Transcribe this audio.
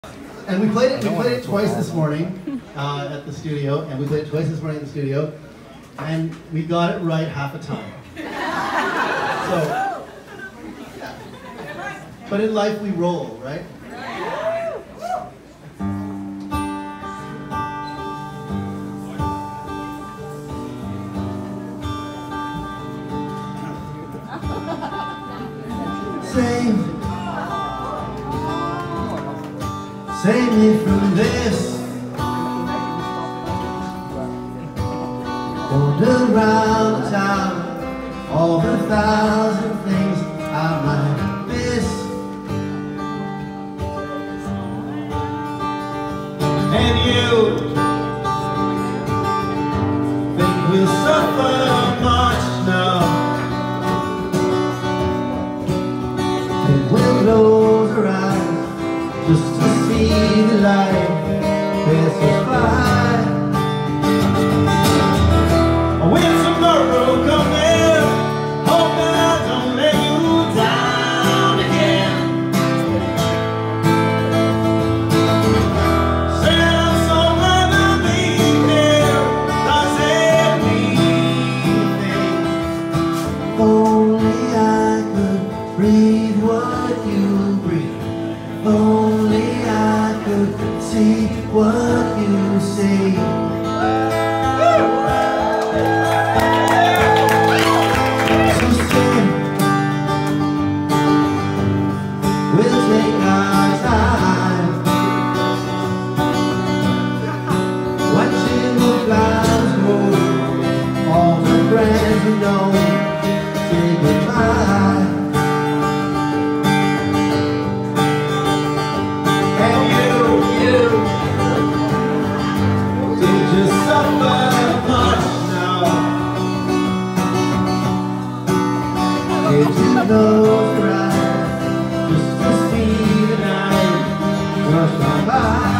And we played it twice this morning at the studio, and we played it twice this morning at the studio, and we got it right half a time. So, yeah. But in life we roll, right? Save me from this. Going around the town, all the thousand things I might miss. And you think we'll suffer much now, and we'll close our eyes just to see the light pass us by. When tomorrow comes, hope that I don't let you down again. Said I'm so glad to be there, does it mean anything? Only I could breathe what you breathe. Only I could see what you see. Close your eyes, just to see the night rush on by.